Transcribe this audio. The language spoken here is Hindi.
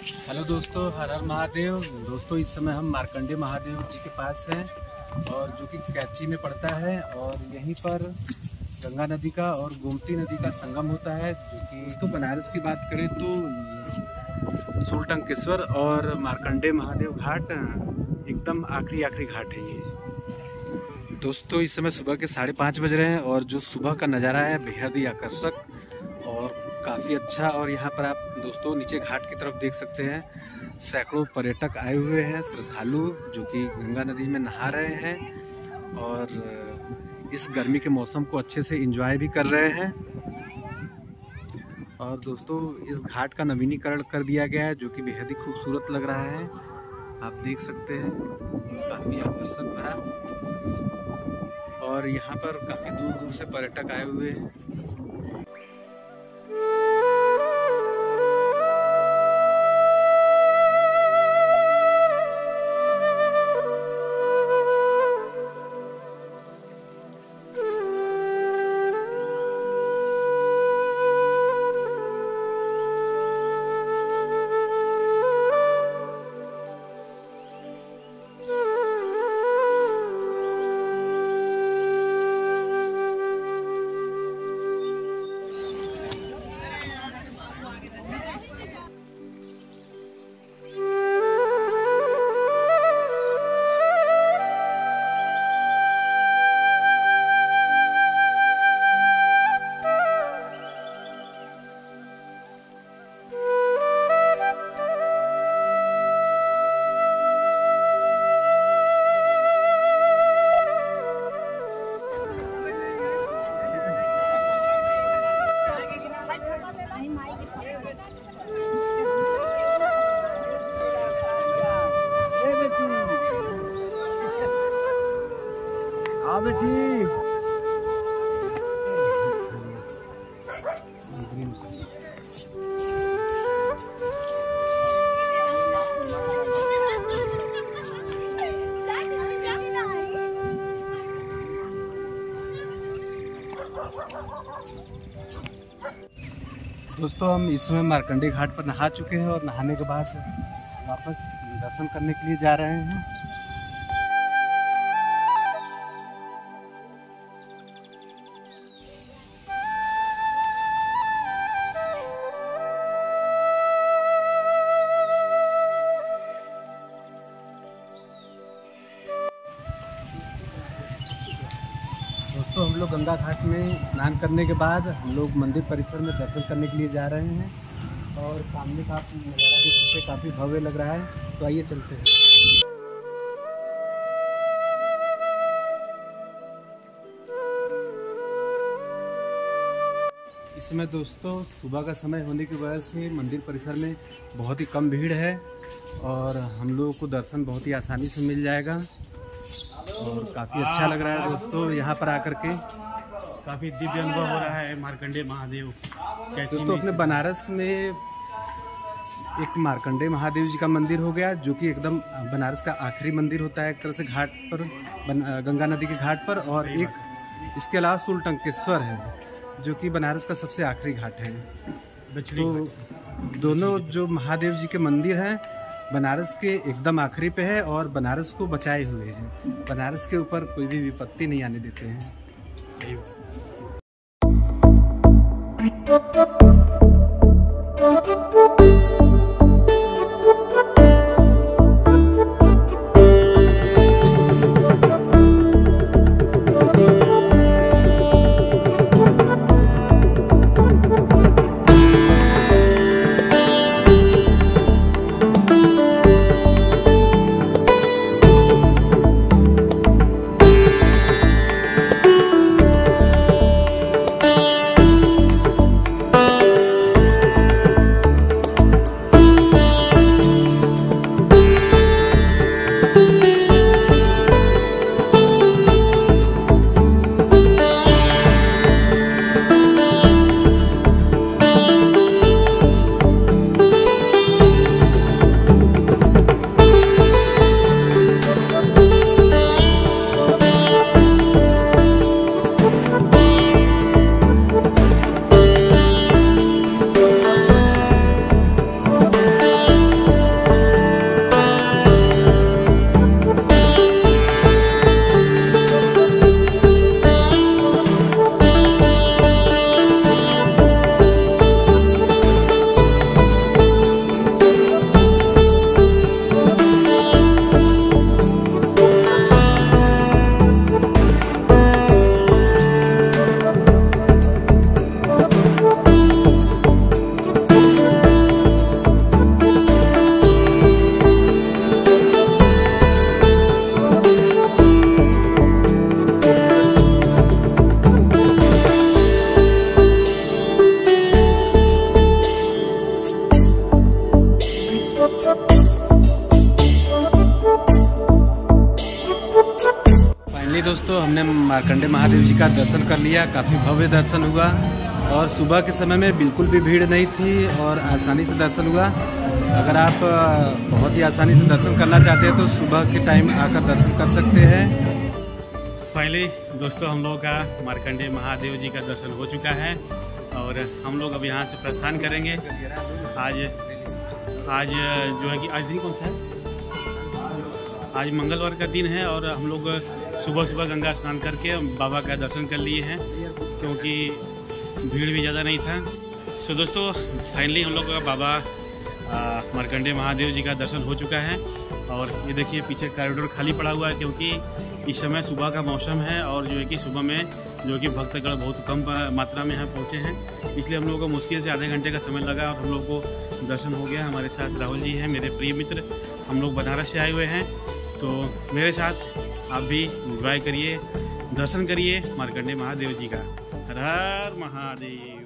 हेलो दोस्तों, हर हर महादेव। दोस्तों, इस समय हम मार्कंडे महादेव जी के पास हैं और जो कि कैथी में पड़ता है और यहीं पर गंगा नदी का और गोमती नदी का संगम होता है। जो कि तो बनारस की बात करें तो शूलटंकेश्वर और मार्कंडे महादेव घाट एकदम आखिरी घाट है ये। दोस्तों, इस समय सुबह के 5:30 बज रहे हैं और जो सुबह का नज़ारा है बेहद ही आकर्षक और काफ़ी अच्छा। और यहाँ पर आप दोस्तों नीचे घाट की तरफ देख सकते हैं, सैकड़ों पर्यटक आए हुए हैं, श्रद्धालु जो कि गंगा नदी में नहा रहे हैं और इस गर्मी के मौसम को अच्छे से एंजॉय भी कर रहे हैं। और दोस्तों, इस घाट का नवीनीकरण कर दिया गया है जो कि बेहद ही खूबसूरत लग रहा है। आप देख सकते हैं, काफ़ी आकर्षक भरा और यहाँ पर काफ़ी दूर दूर से पर्यटक आए हुए हैं। दोस्तों, हम इस समय मार्कंडे घाट पर नहा चुके हैं और नहाने के बाद वापस दर्शन करने के लिए जा रहे हैं। दोस्तों, हम लोग गंगा घाट में स्नान करने के बाद हम लोग मंदिर परिसर में दर्शन करने के लिए जा रहे हैं और सामने का नज़ारा देख सकते हैं, काफ़ी भव्य लग रहा है। तो आइए चलते हैं। इस समय दोस्तों सुबह का समय होने की वजह से मंदिर परिसर में बहुत ही कम भीड़ है और हम लोगों को दर्शन बहुत ही आसानी से मिल जाएगा और काफ़ी अच्छा लग रहा है। दोस्तों, यहाँ पर आकर के काफ़ी दिव्य अनुभव हो रहा है मार्कंडे महादेव। दोस्तों, अपने बनारस में एक मार्कंडे महादेव जी का मंदिर हो गया जो कि एकदम बनारस का आखिरी मंदिर होता है एक तरह से घाट पर, गंगा नदी के घाट पर। और एक इसके अलावा शूलटंकेश्वर है जो कि बनारस का सबसे आखिरी घाट है। तो दोनों जो महादेव जी के मंदिर हैं बनारस के एकदम आखिरी पे है और बनारस को बचाए हुए हैं। बनारस के ऊपर कोई भी विपत्ति नहीं आने देते हैं। सही बात। फाइनली दोस्तों हमने मार्कंडे महादेव जी का दर्शन कर लिया। काफ़ी भव्य दर्शन हुआ और सुबह के समय में बिल्कुल भी भीड़ नहीं थी और आसानी से दर्शन हुआ। अगर आप बहुत ही आसानी से दर्शन करना चाहते हैं तो सुबह के टाइम आकर दर्शन कर सकते हैं। फाइनली दोस्तों हम लोगों का मार्कंडे महादेव जी का दर्शन हो चुका है और हम लोग अब यहाँ से प्रस्थान करेंगे। आज जो है कि आज दिन कौन सा है? आज मंगलवार का दिन है और हम लोग सुबह सुबह गंगा स्नान करके बाबा का दर्शन कर लिए हैं क्योंकि भीड़ भी ज़्यादा नहीं था। तो दोस्तों फाइनली हम लोग का बाबा मार्कंडे महादेव जी का दर्शन हो चुका है और ये देखिए पीछे कॉरिडोर खाली पड़ा हुआ है क्योंकि इस समय सुबह का मौसम है और जो है कि सुबह में जो कि भक्तगण बहुत कम मात्रा में यहाँ पहुँचे हैं, इसलिए हम लोगों को मुश्किल से आधे घंटे का समय लगा और हम लोग को दर्शन हो गया। हमारे साथ राहुल जी हैं, मेरे प्रिय मित्र, हम लोग बनारस से आए हुए हैं, तो मेरे साथ आप भी एंजॉय करिए, दर्शन करिए मार्कंडे महादेव जी का। हर हर महादेव।